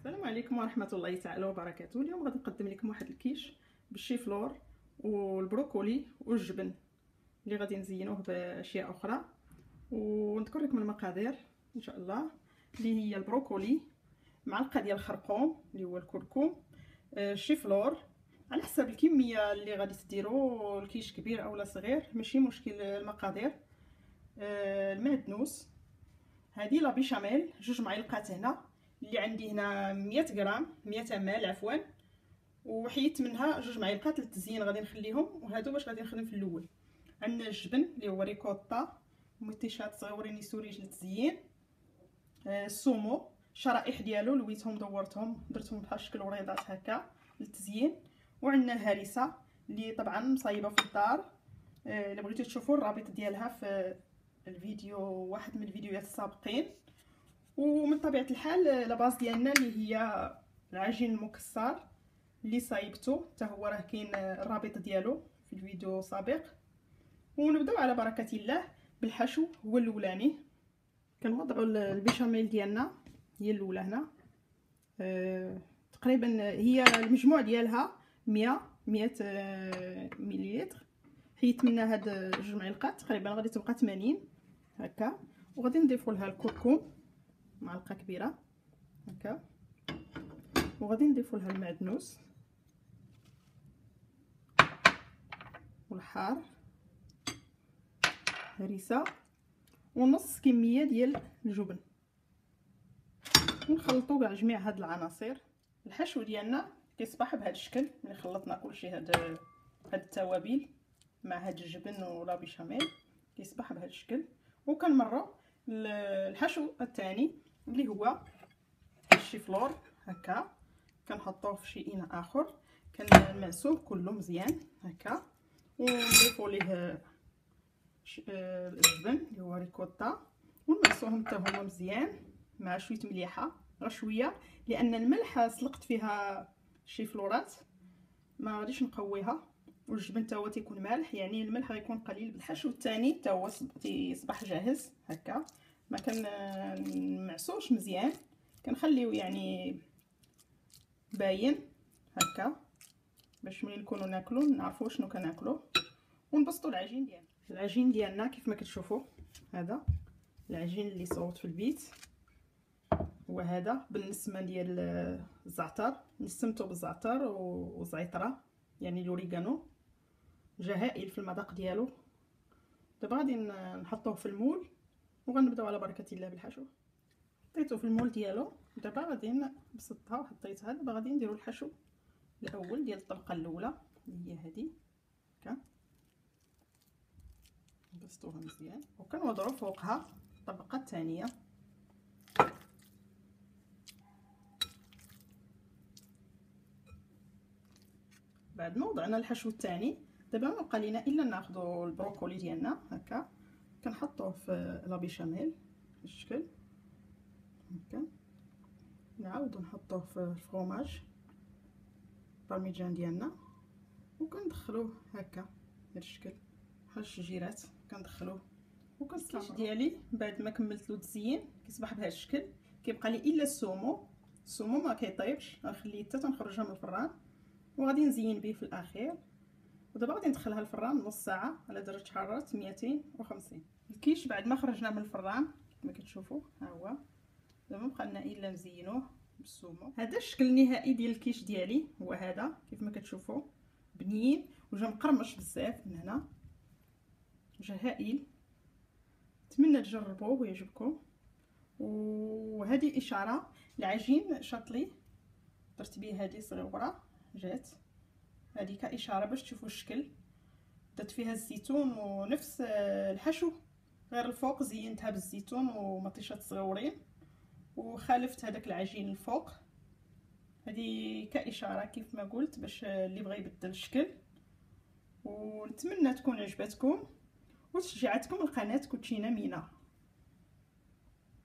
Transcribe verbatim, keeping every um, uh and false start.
السلام عليكم ورحمه الله تعالى وبركاته. اليوم غادي نقدم لكم واحد الكيش بالشيفلور والبروكولي والجبن اللي غادي نزينوه باشياء اخرى، ونذكر لكم المقادير ان شاء الله. اللي هي البروكولي، معلقه ديال الخرقوم اللي هو الكركم، الشيفلور على حسب الكميه اللي غادي تديروا، الكيش كبير اولا صغير ماشي مشكل المقادير. المعدنوس، هذه لا بيشاميل جوج معلقات هنا، اللي عندي هنا مية غرام مية مل عفوا، وحيدت منها جوج معلقات للتزيين غادي نخليهم، وهادو باش غادي نخدم في الاول. عندنا الجبن اللي هو ريكوتا متيشات صغيورين يسوريج للتزيين. آه السومو الشرائح ديالو لويتهم دورتهم درتهم بحال شكل وريضات هكا للتزيين. وعندنا الهريسه اللي طبعا مصايبه في الدار، آه اللي بغيتو تشوفوا الرابط ديالها في الفيديو، واحد من الفيديوهات السابقين. ومن طبيعه الحال لاباز ديالنا اللي هي العجين المكسر اللي صايبته حتى هو راه كاين الرابط ديالو في الفيديو السابق. ونبداو على بركه الله بالحشو. هو الاولاني كنوضعوا البيشاميل ديالنا، هي الاولى هنا. أه تقريبا هي المجموع ديالها مية مية مليلتر، حيت منها هاد جوج معلقات تقريبا غادي تبقى ثمانين هكا. وغادي نضيفوا لها الكركم معلقه كبيره هكا، وغادي نضيفوا لها المعدنوس والحار، هريسه، ونص كميه ديال الجبن، ونخلطوا كاع جميع هاد العناصر. الحشو ديالنا كيصبح بهذا الشكل ملي خلطنا كلشي، هاد هاد التوابل مع هاد الجبن ولا بيشاميل كيصبح بهذا الشكل. وكنمروا الحشو الثاني اللي هو الشيفلور هكا، كنحطوه في شي اناء اخر، كنمعسوه كله مزيان هكا، ونضيفوا ليه الجبن اللي هو ريكوتا، ونمعسوهم حتى هما مزيان مع شويه مليحه، غير شويه لان الملح سلقت فيها الشيفلورات ما غاديش نقويها، والجبن حتى هو تيكون مالح، يعني الملح غيكون قليل. بالحشو الثاني حتى هو تيصبح جاهز هكا. ما كنمعسوش مزيان، كنخليو يعني باين هكا باش ملي نكونوا ناكلو نعرفوا شنو كناكلو. ونبسطوا العجين ديالنا. العجين ديالنا كيف ما كتشوفوا هذا العجين اللي صوت في البيت، وهذا بالنسمه ديال الزعتر، نسمته بالزعتر وزعتره يعني الاوريغانو، جا هائل في المذاق ديالو. دابا غادي نحطوه في المول وغنبداو على بركه الله بالحشو. حطيته في المول ديالو، دابا غادي نبسطها وحطيتها. دابا غادي نديرو الحشو الاول ديال الطبقه الاولى اللي هي هذه هكا، نبسطوها مزيان وكنوضعوا فوقها الطبقه الثانيه. بعد ما وضعنا الحشو الثاني دابا ما بقى لينا الا ناخذوا البروكولي ديالنا هكا، كنحطوه في لا بيشاميل بالشكل هكا، نعاودو نحطوه في الفرomاج بارميجان ديالنا، وكندخلوه هكا بهذا الشكل بحال الشجيرات كندخلوه. وكنستعمل ديالي بعد ما كملت له التزيين كيصبح بهذا الشكل. كيبقى لي الا السومو، السومو ما كيطيبش، غنخليه حتى تنخرجها من الفران وغادي نزين به في الاخير. ودابا غادي ندخلها الفران نص ساعه على درجه حراره مئتين وخمسين. الكيش بعد ما خرجناه من الفران كما كتشوفوا ها هو، دابا مبقى لنا الا نزينوه بالسومو. هذا الشكل النهائي ديال الكيش ديالي هو هذا كيف ما كتشوفوا، بنين وجا مقرمش بزاف من هنا، جا هائل. نتمنى تجربوه ويعجبكم. وهذه اشاره العجين شاطلي درت به هذه صغيره جات هذه كاشاره باش تشوفوا الشكل. درت فيها الزيتون ونفس الحشو غير الفوق زينتها بالزيتون ومطيشات صغيورين، وخالفت هذاك العجين الفوق. هذه كاشاره كيف ما قلت باش اللي بغى يبدل الشكل. ونتمنى تكون عجبتكم وتشجعتكم القناه كوتشينا مينا.